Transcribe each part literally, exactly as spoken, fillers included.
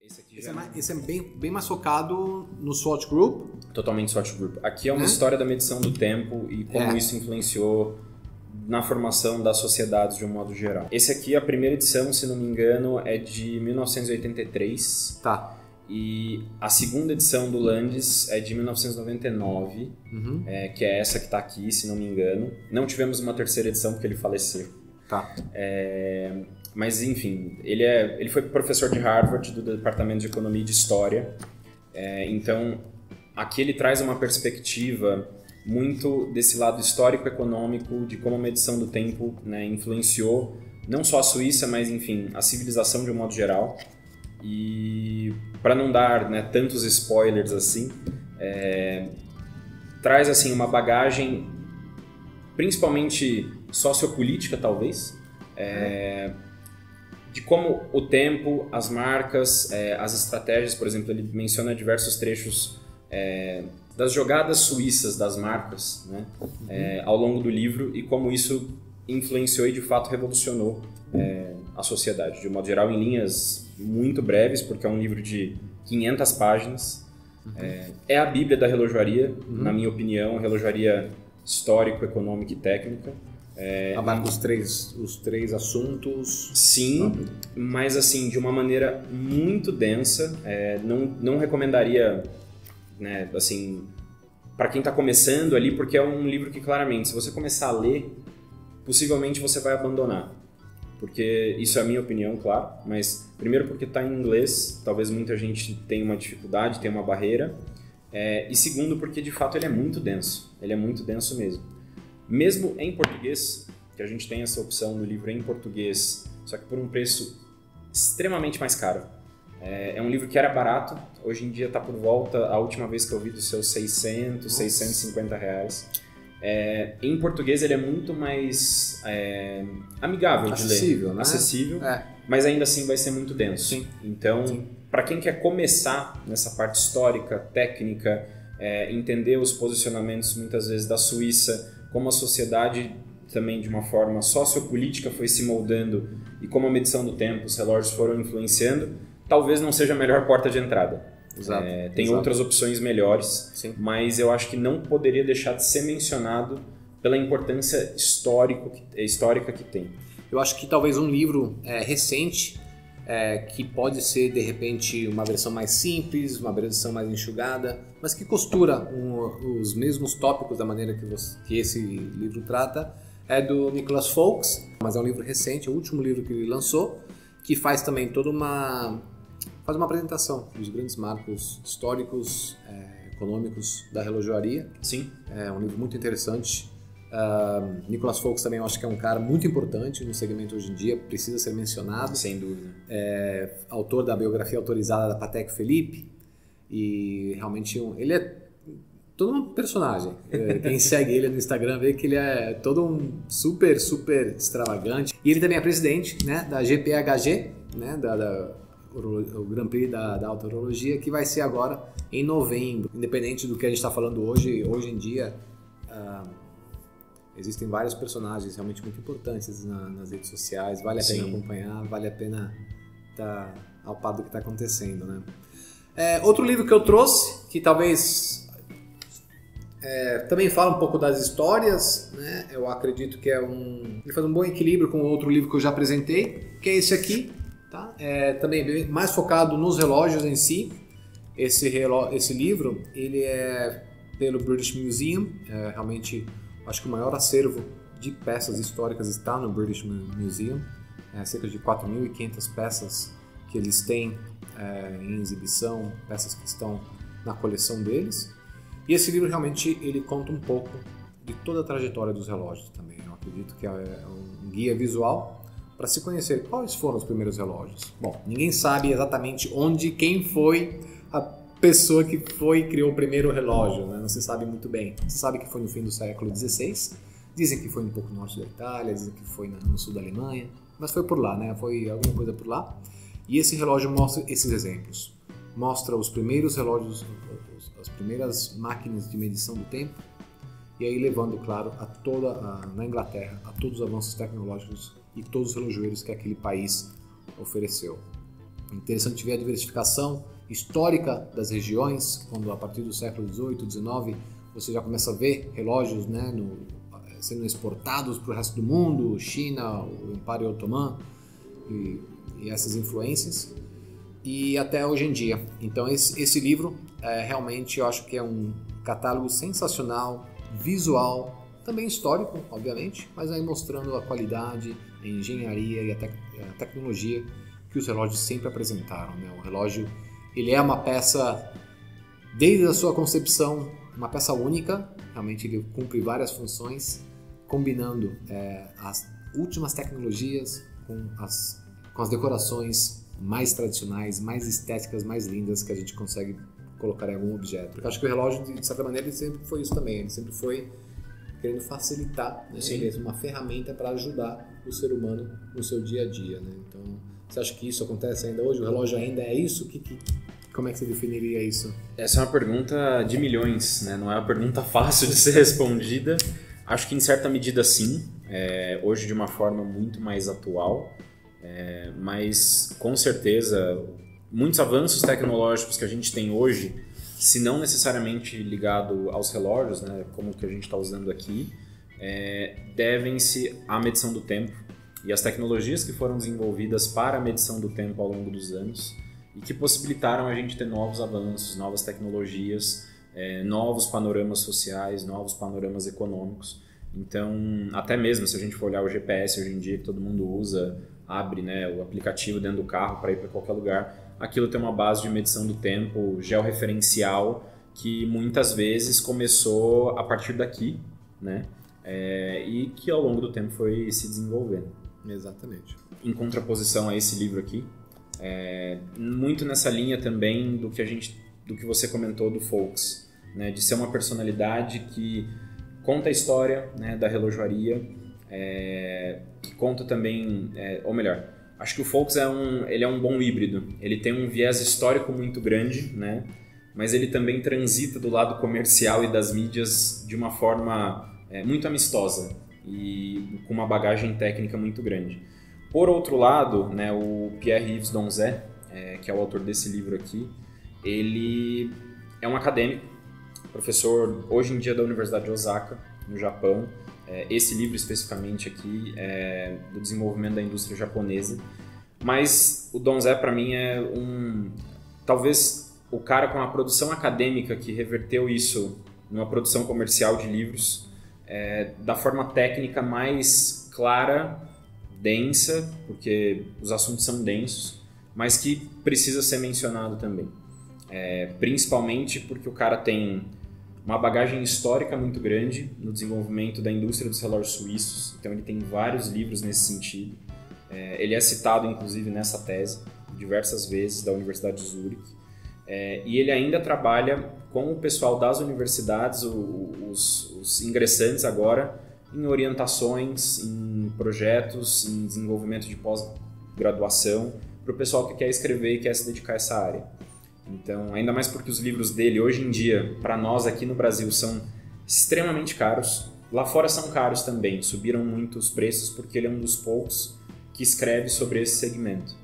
Esse, aqui esse, já é, mais, esse é bem, bem mais focado no SWOT Group. Totalmente SWOT Group. Aqui é uma é? história da medição do tempo e como é. isso influenciou na formação das sociedades de um modo geral. Esse aqui, a primeira edição, se não me engano, é de mil novecentos e oitenta e três. Tá. E a segunda edição do Landis é de mil novecentos e noventa e nove, uhum. é, que é essa que está aqui, se não me engano. Não tivemos uma terceira edição porque ele faleceu. Tá. É, mas, enfim, ele, é, ele foi professor de Harvard, do Departamento de Economia e de História. É, então, aqui ele traz uma perspectiva muito desse lado histórico-econômico, de como a medição do tempo, né, influenciou não só a Suíça, mas, enfim, a civilização de um modo geral. E para não dar, né, tantos spoilers assim, é, traz assim uma bagagem principalmente sociopolítica, talvez, é, de como o tempo, as marcas, é, as estratégias, por exemplo, ele menciona diversos trechos é, das jogadas suíças das marcas, né, é, ao longo do livro, e como isso influenciou e de fato revolucionou é, a sociedade, de um modo geral, em linhas muito breves, porque é um livro de quinhentas páginas. Uhum. É, é a Bíblia da relojoaria, uhum. na minha opinião, relojoaria histórico, econômica e técnica. É, Abarca os três, os três assuntos. Sim, mas assim, de uma maneira muito densa. É, não, não recomendaria, né, assim, para quem está começando ali, porque é um livro que claramente, se você começar a ler, possivelmente você vai abandonar. Porque isso é a minha opinião, claro, mas primeiro porque está em inglês, talvez muita gente tenha uma dificuldade, tenha uma barreira, é, e segundo porque de fato ele é muito denso, ele é muito denso mesmo. Mesmo em português, que a gente tem essa opção no livro em português, só que por um preço extremamente mais caro. É, é um livro que era barato, hoje em dia está por volta, a última vez que eu vi, dos seus seiscentos, Nossa. seiscentos e cinquenta reais. É, em português ele é muito mais é, amigável acessível, de ler, né? acessível, é. mas ainda assim vai ser muito denso. Sim. Então, para quem quer começar nessa parte histórica, técnica, é, entender os posicionamentos muitas vezes da Suíça, como a sociedade também de uma forma sociopolítica foi se moldando e como a medição do tempo, os relógios foram influenciando, talvez não seja a melhor porta de entrada. Exato, é, tem exato. outras opções melhores, Sim. mas eu acho que não poderia deixar de ser mencionado pela importância histórico, histórica que tem. Eu acho que talvez um livro é, recente, é, que pode ser de repente uma versão mais simples, uma versão mais enxugada, mas que costura um, os mesmos tópicos da maneira que, você, que esse livro trata, é do Nicholas Folks, mas é um livro recente, é o último livro que ele lançou, que faz também toda uma... faz uma apresentação dos grandes marcos históricos, é, econômicos da relojoaria. Sim. É um livro muito interessante. Uh, Nicholas Folks também eu acho que é um cara muito importante no segmento hoje em dia, precisa ser mencionado. Sem dúvida. É autor da biografia autorizada da Patek Philippe e realmente um, ele é todo um personagem. Quem segue ele no Instagram vê que ele é todo um super, super extravagante. E ele também é presidente, né, da G P H G, né, da, da o Grand Prix da, da Alta Horologia, que vai ser agora em novembro. Independente do que a gente está falando hoje, hoje em dia, uh, existem vários personagens realmente muito importantes na, nas redes sociais, vale a Sim. pena acompanhar, vale a pena estar tá ao par do que está acontecendo, né? É, outro livro que eu trouxe, que talvez é, também fala um pouco das histórias, né? Eu acredito que é um... ele faz um bom equilíbrio com outro livro que eu já apresentei, que é esse aqui. Tá? É também mais focado nos relógios em si. Esse, reló esse livro ele é pelo British Museum, é, realmente acho que o maior acervo de peças históricas está no British Museum, é, cerca de quatro mil e quinhentas peças que eles têm é, em exibição, peças que estão na coleção deles. E esse livro realmente ele conta um pouco de toda a trajetória dos relógios também. Eu acredito que é um guia visual para se conhecer quais foram os primeiros relógios. Bom, ninguém sabe exatamente onde, quem foi a pessoa que foi e criou o primeiro relógio, né? Não se sabe muito bem. Se sabe que foi no fim do século dezesseis, dizem que foi um pouco no norte da Itália, dizem que foi no sul da Alemanha, mas foi por lá, né? Foi alguma coisa por lá. E esse relógio mostra esses exemplos. Mostra os primeiros relógios, as primeiras máquinas de medição do tempo, e aí levando, claro, a toda a, na Inglaterra, a todos os avanços tecnológicos e todos os relojoeiros que aquele país ofereceu. interessante ver a diversificação histórica das regiões, quando a partir do século dezoito, dezenove, você já começa a ver relógios, né, no, sendo exportados para o resto do mundo, China, o Império Otomano e, e essas influências, e até hoje em dia. Então esse, esse livro é, realmente eu acho que é um catálogo sensacional, visual, também histórico, obviamente, mas aí mostrando a qualidade, a engenharia e a, tec a tecnologia que os relógios sempre apresentaram, né? O relógio, ele é uma peça, desde a sua concepção, uma peça única, realmente ele cumpre várias funções, combinando é, as últimas tecnologias com as, com as decorações mais tradicionais, mais estéticas, mais lindas que a gente consegue colocar em algum objeto. Porque eu acho que o relógio, de certa maneira, ele sempre foi isso também, ele sempre foi querendo facilitar, né? Ele é uma ferramenta para ajudar o ser humano no seu dia a dia, né? Então, você acha que isso acontece ainda hoje? O relógio ainda é isso? Que, que, como é que você definiria isso? Essa é uma pergunta de milhões, né? Não é uma pergunta fácil de ser respondida. Acho que em certa medida sim, é, hoje de uma forma muito mais atual, é, mas com certeza muitos avanços tecnológicos que a gente tem hoje, se não necessariamente ligado aos relógios, né, como o que a gente está usando aqui, é, devem-se à medição do tempo e às tecnologias que foram desenvolvidas para a medição do tempo ao longo dos anos e que possibilitaram a gente ter novos avanços, novas tecnologias, é, novos panoramas sociais, novos panoramas econômicos. Então, até mesmo se a gente for olhar o G P S hoje em dia, que todo mundo usa, abre, né, o aplicativo dentro do carro para ir para qualquer lugar, aquilo tem uma base de medição do tempo georreferencial que muitas vezes começou a partir daqui, né, é, e que ao longo do tempo foi se desenvolvendo. Exatamente. Em contraposição a esse livro aqui, é, muito nessa linha também do que a gente, do que você comentou do Folks, né, de ser uma personalidade que conta a história, né, da relojoaria, é, que conta também, é, ou melhor, acho que o Folks é um, ele é um bom híbrido. Ele tem um viés histórico muito grande, né, mas ele também transita do lado comercial e das mídias de uma forma é, muito amistosa e com uma bagagem técnica muito grande. Por outro lado, né, o Pierre-Yves Donzé, é, que é o autor desse livro aqui, ele é um acadêmico, professor hoje em dia da Universidade de Osaka, no Japão. É, esse livro especificamente aqui é do desenvolvimento da indústria japonesa. Mas o Donzé, para mim, é um talvez o cara com a produção acadêmica que reverteu isso numa produção comercial de livros é, da forma técnica mais clara, densa, porque os assuntos são densos, mas que precisa ser mencionado também. É, principalmente porque o cara tem uma bagagem histórica muito grande no desenvolvimento da indústria dos relógios suíços, então ele tem vários livros nesse sentido. É, ele é citado, inclusive, nessa tese, diversas vezes, da Universidade de Zurique. É, e ele ainda trabalha com o pessoal das universidades, o, os, os ingressantes agora, em orientações, em projetos, em desenvolvimento de pós-graduação, para o pessoal que quer escrever e quer se dedicar a essa área. Então, ainda mais porque os livros dele, hoje em dia, para nós aqui no Brasil, são extremamente caros. Lá fora são caros também, subiram muito os preços porque ele é um dos poucos que escreve sobre esse segmento.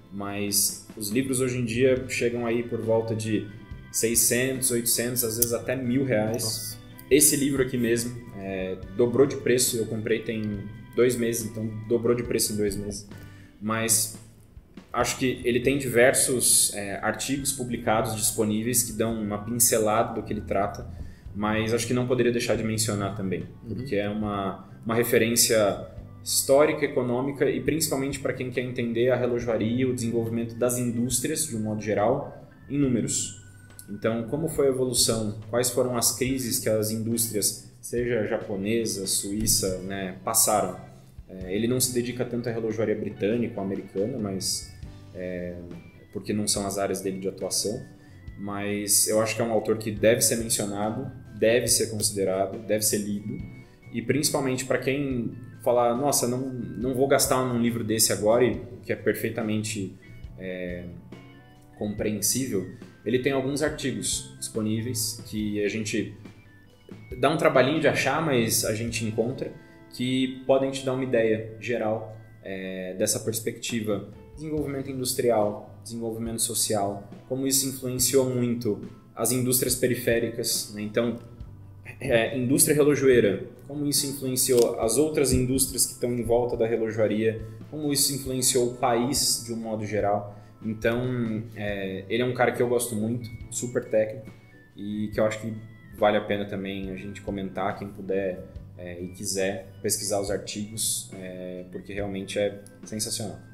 Mas os livros hoje em dia chegam aí por volta de seiscentos, oitocentos, às vezes até mil reais. Nossa. Esse livro aqui mesmo é, dobrou de preço, eu comprei tem dois meses, então dobrou de preço em dois meses. Mas acho que ele tem diversos é, artigos publicados disponíveis que dão uma pincelada do que ele trata, mas acho que não poderia deixar de mencionar também, uhum. porque é uma, uma referência histórica, econômica e principalmente para quem quer entender a relojoaria e o desenvolvimento das indústrias, de um modo geral, em números. Então, como foi a evolução? Quais foram as crises que as indústrias, seja japonesa, suíça, né, passaram? É, ele não se dedica tanto à relojoaria britânica ou americana, mas é, porque não são as áreas dele de atuação. Mas eu acho que é um autor que deve ser mencionado, deve ser considerado, deve ser lido. E principalmente para quem falar, nossa, não, não vou gastar num livro desse agora, e que é perfeitamente é, compreensível, ele tem alguns artigos disponíveis que a gente dá um trabalhinho de achar, mas a gente encontra, que podem te dar uma ideia geral é, dessa perspectiva. Desenvolvimento industrial, desenvolvimento social, como isso influenciou muito as indústrias periféricas, né? Então, é, indústria relojoeira, como isso influenciou as outras indústrias que estão em volta da relojoaria, como isso influenciou o país de um modo geral. Então, é, ele é um cara que eu gosto muito, super técnico, e que eu acho que vale a pena também a gente comentar, quem puder é, e quiser pesquisar os artigos, é, porque realmente é sensacional.